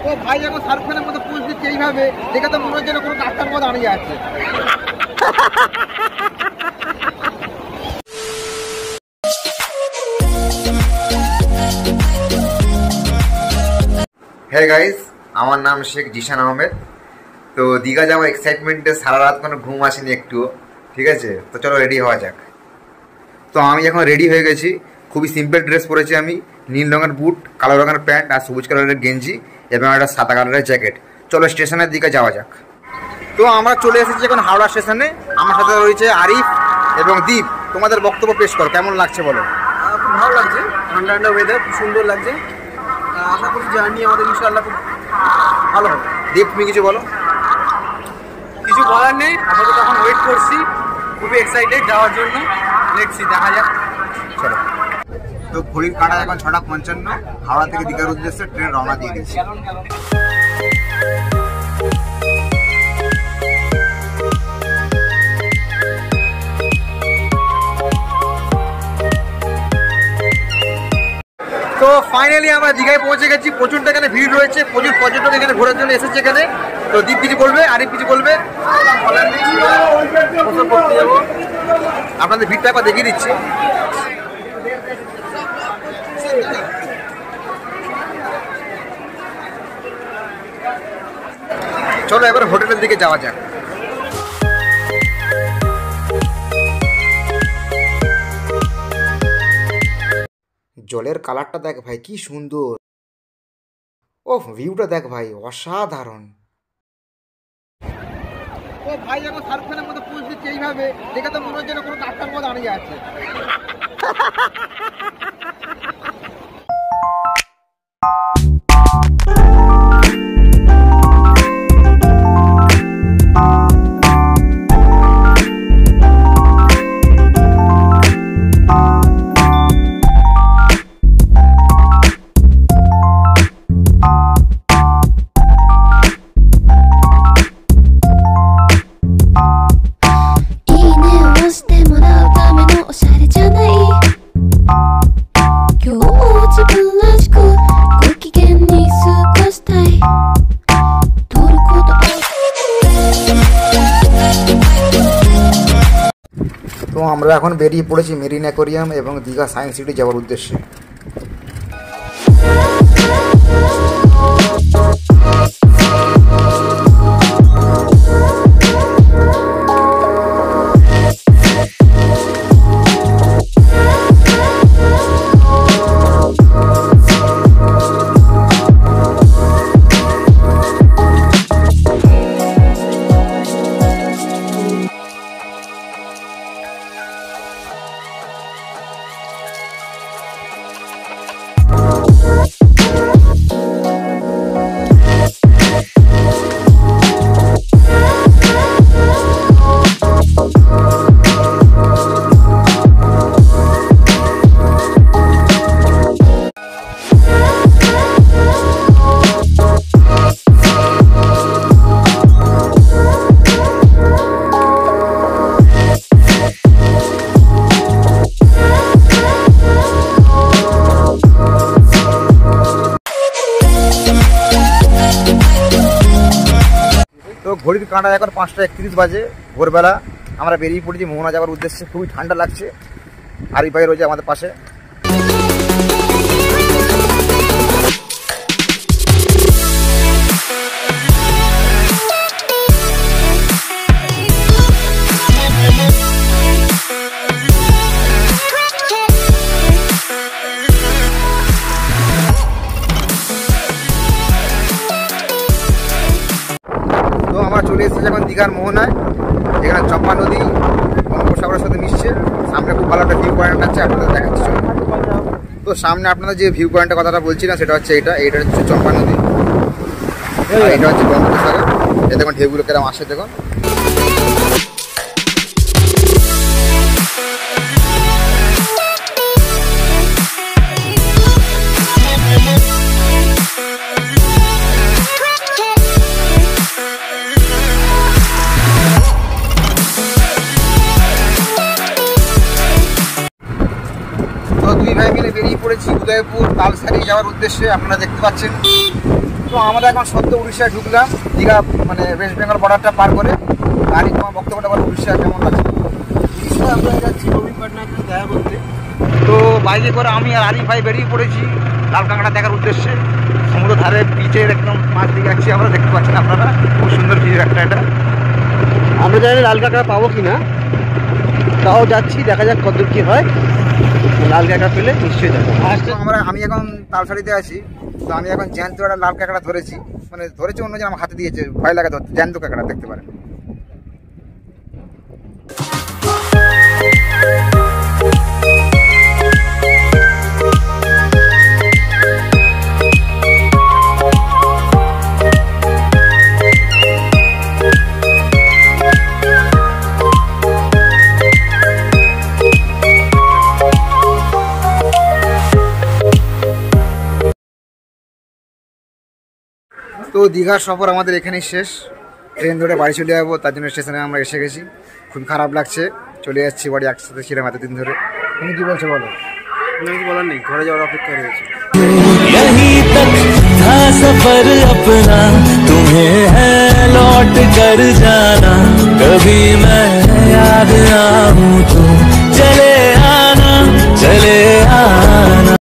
ও ভাই এখন শাহরুখ খানের মতো পোজ দিচ্ছে এইভাবে, দেখে তো মনে হচ্ছে কোনো ডাক্তার মতো দাঁড়িয়ে আছে। হ্যাঁ গাইস, আমার নাম শেখ জিশান আহমেদ। তো দীঘা যাওয়ার এক্সাইটমেন্টে সারা রাত কোনো ঘুম আসেনি একটুও, ঠিক আছে? তো চলো রেডি হওয়া যাক। তো আমি এখন রেডি হয়ে গেছি, খুবই সিম্পল ড্রেস পরেছি আমি, নীল রঙের বুট, কালো রঙের প্যান্ট আর সবুজ কালারের গেঞ্জি এবং একটা সাদা কালারের জ্যাকেট। চলো স্টেশনের দিকে যাওয়া যাক। তো আমরা চলে এসেছি এখন হাওড়া স্টেশনে। আমার সাথে রয়েছে আরিফ এবং দীপ। তোমাদের বক্তব্য পেশ করো, কেমন লাগছে বলো? খুব ভালো লাগছে, ঠান্ডা ঠান্ডা ওয়েদার, খুব সুন্দর লাগছে। আশা করছি জার্নি আমাদের ইনশাআল্লাহ খুব ভালো হবে। দীপ, তুমি কিছু বলো। কিছু বলার নেই, আপাতত এখন ওয়েট করছি, খুবই এক্সাইটেড যাওয়ার জন্য। দেখছি, দেখা যাক। চলো। তো ঘড়ির কাঁটা এখন 6:55, হাওড়া থেকে দীঘার উদ্দেশ্যে ট্রেন রওনা দিয়ে দিয়েছি। তো ফাইনালি আমরা দীঘায় পৌঁছে গেছি। প্রচুরটা এখানে ভিড় রয়েছে, প্রচুর পর্যটক এখানে ঘোরার জন্য এসেছে এখানে। তো দীপ কিছু বলবে, আরিফ কিছু বলবে। আপনাদের ভিড়টা একবার দেখিয়ে দিচ্ছি। চলো এবার হোটেলের দিকে যাওয়া যাক। জলের কালারটা দেখ ভাই, কি সুন্দর। ওহ, ভিউটা দেখ ভাই, অসাধারণ। ও ভাই এখন শাহরুখ খানের মতো পোজ দিচ্ছে এইভাবে, দেখে তো মনে হচ্ছে কোনো ডাক্তার মতো দাঁড়িয়ে আছে। তো আমরা এখন বেরিয়ে পড়েছি মেরিন অ্যাকোরিয়াম এবং দীঘা সায়েন্স সিটি যাওয়ার উদ্দেশ্যে। তো ঘড়ির কাঁটা এখন 5:31 বাজে, ভোরবেলা। আমরা বেরিয়ে পড়েছি মোহনা যাওয়ার উদ্দেশ্যে। খুবই ঠান্ডা লাগছে। আরিফ ভাই রয়েছে আমাদের পাশে। তো আমরা চলে এসেছি এখন দীঘার মোহনায়। এখানে চম্পা নদী বঙ্গোপসাগরের সাথে মিশছে। সামনে খুব ভালো একটা ভিউ পয়েন্ট আছে, আপনাদের দেখাচ্ছি। তো সামনে আপনাদের যে ভিউ পয়েন্টের কথাটা বলছিলাম সেটা হচ্ছে এটা হচ্ছে চম্পা নদী, এটা হচ্ছে বঙ্গোপসাগর। এই দেখুন ঢেউগুলো কেরম আসে দেখুন। দুই ভাই মিলে বেরিয়ে পড়েছি উদয়পুর তালসারি যাওয়ার উদ্দেশ্যে। আপনারা দেখতে পাচ্ছেন তো আমরা এখন সদ্য উড়িষ্যায় ঢুকলাম, দীঘা মানে ওয়েস্ট বেঙ্গল বর্ডারটা পার করে। আর তোমার বক্তব্যটা বলো, উড়িষ্যা কেমন লাগছে? উড়িষ্যা আমরা যাচ্ছি নবীন পাটনায়কের দেখা করতে। তো বাইকে করে আমি আর আরিফ ভাই বেরিয়ে পড়েছি লাল কাঁকড়া দেখার উদ্দেশ্যে। সমুদ্র ধারে বিচের একদম মাছ দিকে যাচ্ছি আমরা, দেখতে পাচ্ছেন আপনারা, খুব সুন্দর বিচের একটা এটা। আমরা জানি লাল কাঁকড়া পাবো কি না, তাও যাচ্ছি, দেখা যাক কতদূর কী হয়। লাল কাঁকড়া পেলে নিশ্চয়ই যাবো। আমি এখন তালসারিতে আছি, তো আমি এখন জ্যান্ত একটা লাল কাঁকড়া ধরেছি, মানে ধরেছি অন্যজন আমার হাতে দিয়েছে, ভয় লাগে ধরতে। জ্যান্ত কাঁকড়া দেখতে পারেন। তো দীঘার সফর আমাদের এখানেই শেষ। ট্রেন ধরে বাড়ি চলে যাবো, তার জন্য স্টেশনে আমরা এসে গেছি। খুব খারাপ লাগছে, চলে যাচ্ছি বাড়ি, একসাথে ছিলাম এতদিন ধরে। তুমি কি বলছো বলো? কিছু বলার নেই, ঘরে যাওয়ার অপেক্ষা রয়েছে। यहीं तक था सफर अपना, तुम्हें है लौट कर जाना, कभी मैं